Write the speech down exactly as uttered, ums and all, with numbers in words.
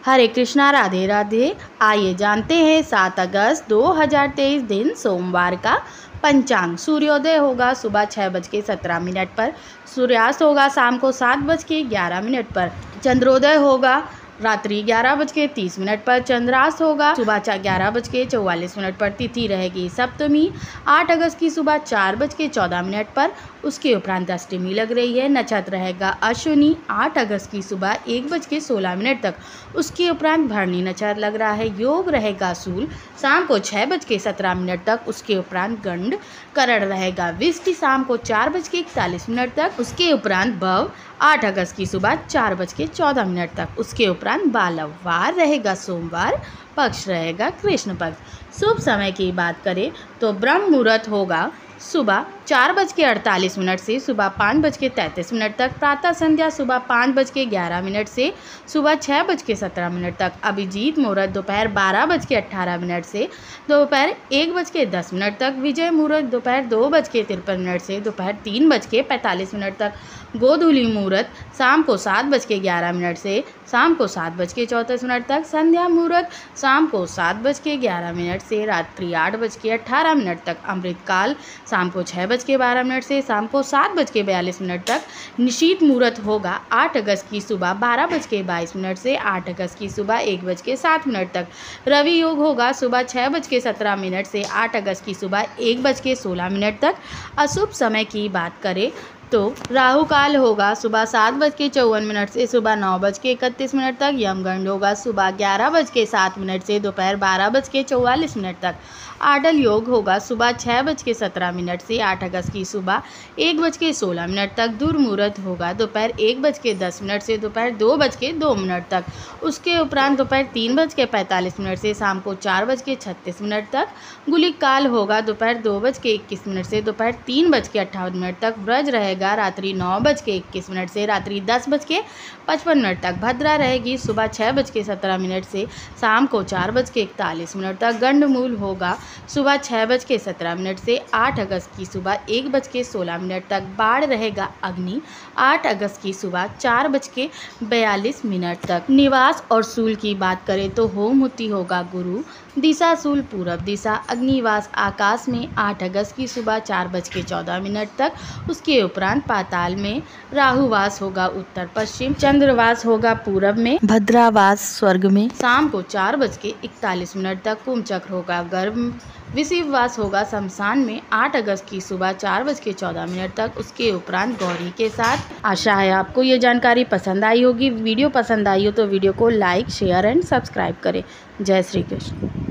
हरे कृष्णा, राधे राधे। आइए जानते हैं सात अगस्त दो हज़ार तेईस दिन सोमवार का पंचांग। सूर्योदय होगा सुबह छः बज के सत्रह मिनट पर। सूर्यास्त होगा शाम को सात बज के ग्यारह मिनट पर। चंद्रोदय होगा रात्रि ग्यारह बज के तीस मिनट पर। चंद्रास्त होगा सुबह ग्यारह बज के चौवालीस मिनट पर। तिथि रहेगी सप्तमी आठ अगस्त की सुबह चार बज के चौदह मिनट पर। उसके उपरांत अष्टमी लग रही है। नक्षत्र रहेगा अश्विनी आठ अगस्त की सुबह एक बज के सोलह मिनट तक। उसके उपरांत भरणी नक्षत्र लग रहा है। योग रहेगा सूल शाम को छः बज के सत्रह मिनट तक। उसके उपरांत गंड करण रहेगा। विष्टि शाम को चार बज के इकतालीस मिनट तक। उसके उपरांत भव आठ अगस्त की सुबह चार बज के चौदह मिनट तक। उसके उपरांत बालव। वार रहेगा सोमवार। पक्ष रहेगा कृष्ण पक्ष। शुभ समय की बात करें तो ब्रह्म मुहूर्त होगा सुबह चार बज के अड़तालीस मिनट से सुबह पाँच बज के तैंतीस मिनट तक। प्रातः संध्या सुबह पाँच बज के ग्यारह मिनट से सुबह छः बज के सत्रह मिनट तक। अभिजीत मुहूर्त दोपहर बारह बज के अट्ठारह मिनट से दोपहर एक बज के दस मिनट तक। विजय मुहूर्त दोपहर दो बज के तिरपन मिनट से दोपहर तीन बज के पैंतालीस मिनट तक। गोधूली मुहूर्त शाम को सात बज के ग्यारह मिनट से शाम को सात बज के चौंतीस मिनट तक। संध्या मुहूर्त शाम को सात बज के ग्यारह मिनट से रात्रि आठ बज के अट्ठारह मिनट तक। अमृतकाल शाम को छः बज के बारह मिनट से शाम को सात बज के बयालीस मिनट तक। निशीत मुहूर्त होगा आठ अगस्त की सुबह बारह बज के बाईस मिनट से आठ अगस्त की सुबह एक बज के सात मिनट तक। रवि योग होगा सुबह छः बज के सत्रह मिनट से आठ अगस्त की सुबह एक बज के सोलह मिनट तक। अशुभ समय की बात करें तो राहु काल होगा सुबह सात बज के चौवन मिनट से सुबह नौ बज के इकतीस मिनट तक। यमगंड होगा सुबह ग्यारह बज के सात मिनट से दोपहर बारह बज के चौवालीस मिनट तक। आडल योग होगा सुबह छः बज के सत्रह मिनट से आठ अगस्त की सुबह एक बज के सोलह मिनट तक। दुर्मुहूर्त होगा दोपहर एक बज के दस मिनट से दोपहर दो बज के दो मिनट तक। उसके उपरांत दोपहर तीन बज के पैंतालीस मिनट से शाम को चार बज के छत्तीस मिनट तक। गुलिक काल होगा दोपहर दो बज के इक्कीस मिनट से दोपहर तीन बज के अट्ठावन मिनट तक। व्रज रहेगा रात्रि नौ बज के इक्कीस मिनट से रात्रि दस बज के पचपन मिनट तक। भद्रा रहेगी सुबह छः बज के सत्रह मिनट से शाम को चार बज के इकतालीस मिनट तक। गंडमूल होगा सुबह छः बज के सत्रह मिनट से आठ अगस्त की सुबह एक बज के सोलह मिनट तक। बाढ़ रहेगा अग्नि आठ अगस्त की सुबह चार बज के बयालीस मिनट तक। निवास और सूल की बात करें तो होमहुति होगा गुरु दिशा सूल पूरब दिशा। अग्निवास आकाश में आठ अगस्त की सुबह चार बज के चौदह मिनट तक। उसके उपरांत पाताल में राहुवास होगा उत्तर पश्चिम। चंद्रवास होगा पूरब में। भद्रावास स्वर्ग में शाम को चार बज के इकतालीस मिनट तक। कुंभचक्र होगा गर्भ। विषुववास होगा शमशान में आठ अगस्त की सुबह चार बज के चौदह मिनट तक। उसके उपरांत गौरी के साथ। आशा है आपको ये जानकारी पसंद आई होगी। वीडियो पसंद आई हो तो वीडियो को लाइक शेयर एंड सब्सक्राइब करें। जय श्री कृष्ण।